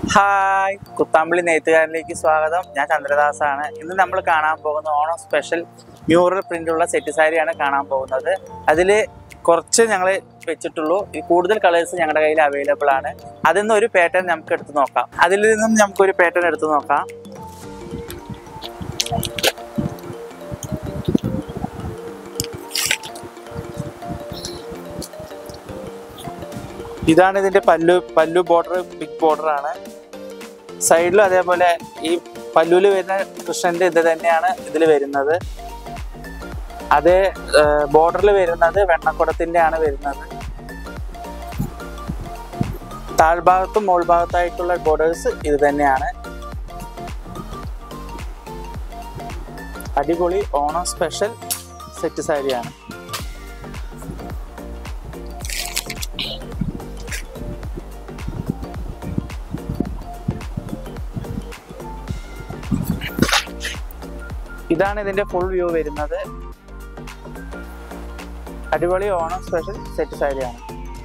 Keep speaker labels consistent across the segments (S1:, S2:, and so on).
S1: Hi, Kuthampully നെയ്ത്തുകാരനിലേക്ക് സ്വാഗതം. ഞാൻ ചന്ദ്രദാസാണ്. ഇന്ന് നമ്മൾ കാണാൻ പോകുന്ന ഓണം സ്പെഷ്യൽ മ്യൂറൽ പ്രിൻ്റുള്ള സെറ്റ് സാരിയാണ് കാണാൻ പോകുന്നത്. അതിൽ കുറച്ച് ഞങ്ങൾ വെച്ചിട്ടുള്ളൂ. ഈ കൂടുതൽ കളേഴ്സ് ഞങ്ങളുടെ കയ്യിൽ അവൈലബിൾ ആണ്. അതിൽ നിന്ന് ഒരു പാറ്റേൺ നമുക്ക് എടുത്ത് നോക്കാം. അതിൽ നിന്നും നമുക്കൊരു പാറ്റേൺ എടുത്ത് നോക്കാം. ഇതാണ് ഇതിൻ്റെ പല്ലു ബോർഡർ. ബിഗ് ബോർഡർ ആണ്. സൈഡിലും അതേപോലെ ഈ പല്ലുവിൽ വരുന്ന കൃഷ്ണന്റെ ഇത് തന്നെയാണ് ഇതിൽ വരുന്നത്. അതേ ബോർഡറിൽ വരുന്നത് വെണ്ണക്കുടത്തിന്റെ ആണ് വരുന്നത്. താഴ്ഭാഗത്തും മുകൾ ഭാഗത്തായിട്ടുള്ള ബോർഡേഴ്സ് ഇത് തന്നെയാണ്. അടിപൊളി ഓണം സ്പെഷ്യൽ സെറ്റ് സാരിയാണ്. ഇതാണ് ഇതിന്റെ ഫുൾ വ്യൂ വരുന്നത്. അടിപൊളി ഓണം സ്പെഷ്യൽ സെറ്റ് സാരിയാണ്.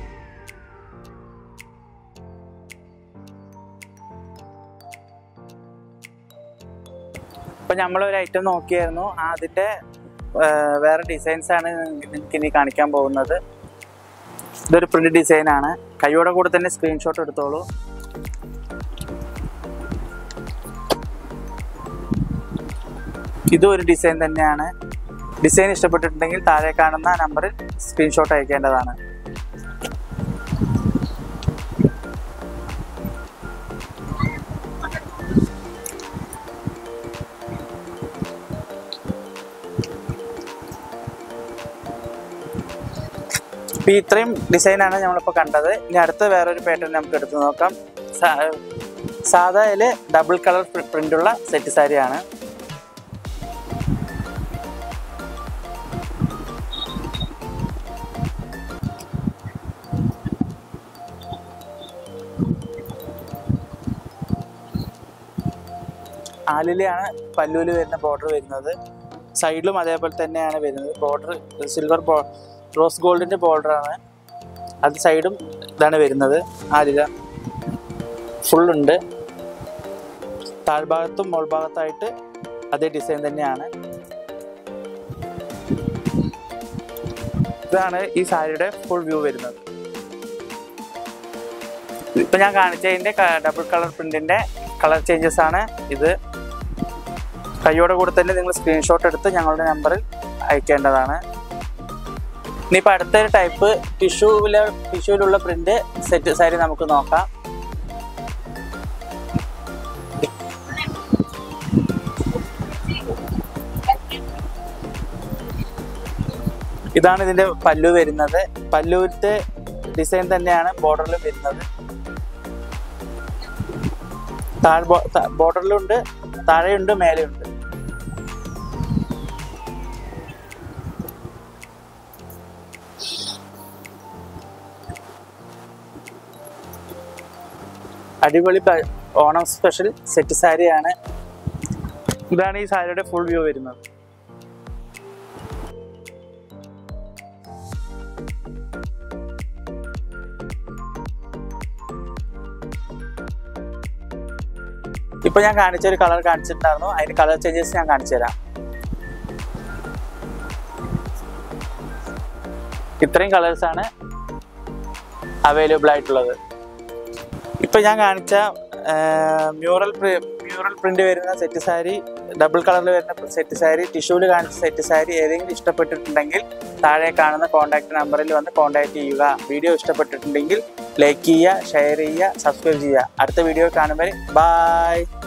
S1: ഇപ്പൊ നമ്മളൊരു ഐറ്റം നോക്കിയായിരുന്നു. അതിന്റെ വേറെ ഡിസൈൻസ് ആണ് എനിക്ക് ഇനി കാണിക്കാൻ പോകുന്നത്. ഇതൊരു പ്രിന്റ് ഡിസൈൻ ആണ്. കൈയോടെ കൂടെ തന്നെ സ്ക്രീൻഷോട്ട് എടുത്തോളൂ. ഇതും ഒരു ഡിസൈൻ തന്നെയാണ്. ഡിസൈൻ ഇഷ്ടപ്പെട്ടിട്ടുണ്ടെങ്കിൽ താഴെ കാണുന്ന നമ്പറിൽ സ്ക്രീൻഷോട്ട് അയക്കേണ്ടതാണ്. ഇപ്പം ഇത്രയും ഡിസൈനാണ് നമ്മളിപ്പോൾ കണ്ടത്. ഇനി അടുത്ത വേറൊരു പാറ്റേൺ നമുക്ക് എടുത്ത് നോക്കാം. സാധായിൽ ഡബിൾ കളർ പ്രിൻ്റുള്ള സെറ്റ് സാരിയാണ്. ആലിലാണ് പല്ലൂല് വരുന്ന ബോർഡർ വരുന്നത്. സൈഡിലും അതേപോലെ തന്നെയാണ് വരുന്നത്. ബോർഡർ സിൽവർ റോസ് ഗോൾഡിൻ്റെ ബോർഡറാണ്. അത് സൈഡും ഇതാണ് വരുന്നത്. ആലില ഫുള്ളുണ്ട്. താഴ്ഭാഗത്തും മുകൾ ഭാഗത്തായിട്ട് അതേ ഡിസൈൻ തന്നെയാണ്. ഇതാണ് ഈ സാരിയുടെ ഫുൾ വ്യൂ വരുന്നത്. ഇപ്പം ഞാൻ കാണിച്ചതിൻ്റെ ഡബിൾ കളർ പ്രിൻറ്റിൻ്റെ കളർ ചേഞ്ചസ് ആണ് ഇത്. കൈയോടെ കൂടെ തന്നെ നിങ്ങൾ സ്ക്രീൻഷോട്ട് എടുത്ത് ഞങ്ങളുടെ നമ്പറിൽ അയക്കേണ്ടതാണ്. ഇനിയിപ്പോൾ അടുത്തൊരു ടൈപ്പ് ടിഷ്യൂവിലുള്ള പ്രിന്റ് സെറ്റ് സാരി നമുക്ക് നോക്കാം. ഇതാണ് ഇതിൻ്റെ പല്ലു വരുന്നത്. പല്ലുവിൻ്റെ ഡിസൈൻ തന്നെയാണ് ബോർഡറിലും വരുന്നത്. ബോർഡറിലുണ്ട്, താഴെയുണ്ട്, മേലെയുണ്ട്. അടിപൊളി ഓണം സ്പെഷ്യൽ സെറ്റ് സാരിയാണ്. ഇതാണ് ഈ സാരിയുടെ ഫുൾ വ്യൂ വരുന്നത്. ഇപ്പൊ ഞാൻ കാണിച്ചൊരു കളർ കാണിച്ചിട്ടുണ്ടായിരുന്നു. അതിന് കളർ ചേഞ്ചസ് ഞാൻ കാണിച്ചു തരാം. ഇത്രയും കളേഴ്സാണ് അവൈലബിൾ ആയിട്ടുള്ളത്. ഇപ്പൊ ഞാൻ കാണിച്ച മ്യൂറൽ പ്രിന്റ് വരുന്ന സെറ്റ് സാരി, ഡബിൾ കളറിൽ വരുന്ന സെറ്റ് സാരി, ടിഷ്യൂവിൽ കാണിച്ച സെറ്റ് സാരി ഏതെങ്കിലും ഇഷ്ടപ്പെട്ടിട്ടുണ്ടെങ്കിൽ താഴെ കാണുന്ന കോൺടാക്ട് നമ്പറിൽ വന്ന് കോൺടാക്ട് ചെയ്യുക. വീഡിയോ ഇഷ്ടപ്പെട്ടിട്ടുണ്ടെങ്കിൽ ലൈക്ക് ചെയ്യുക, ഷെയർ ചെയ്യുക, സബ്സ്ക്രൈബ് ചെയ്യുക. അടുത്ത വീഡിയോ കാണുമ്പോൾ ബൈ.